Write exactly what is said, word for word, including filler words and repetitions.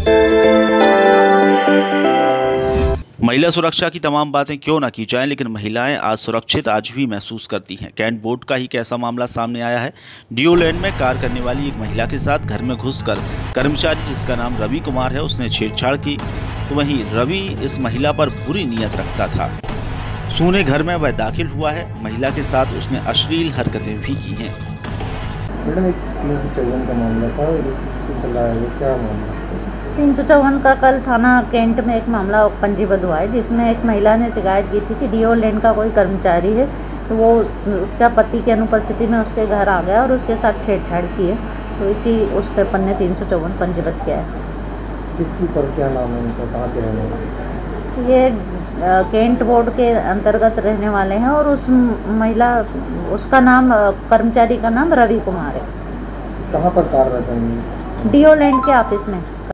महिला सुरक्षा की तमाम बातें क्यों ना की जाएं, लेकिन महिलाएं आज सुरक्षित आज भी महसूस करती हैं। कैंट बोर्ड का ही कैसा मामला सामने आया है। डियो लैंड में कार करने वाली एक महिला के साथ घर में घुसकर कर्मचारी जिसका नाम रवि कुमार है उसने छेड़छाड़ की, तो वहीं रवि इस महिला पर बुरी नीयत रखता था। सूने घर में वह दाखिल हुआ है। महिला के साथ उसने अश्लील हरकतें भी की हैं। मैडम, एक तीन सौ चौवन का मामला था, क्या मामला? तीन सौ चौवन का कल थाना कैंट में एक मामला पंजीबद्ध हुआ है, जिसमें एक महिला ने शिकायत की थी कि डियो लैंड का कोई कर्मचारी है, तो वो उसका पति की अनुपस्थिति में उसके घर आ गया और उसके साथ छेड़छाड़ की है। तो इसी उस पेपर ने तीन सौ चौवन पंजीबद्ध किया है। किसकी पर क्या नाम है उनका, कहाँ के रहने वाले? ये कैंट बोर्ड के अंतर्गत रहने वाले हैं और उस महिला उसका नाम कर्मचारी का नाम रवि कुमार है। कहाँ पर कार्यरत है? डियो लैंड के ऑफिस में।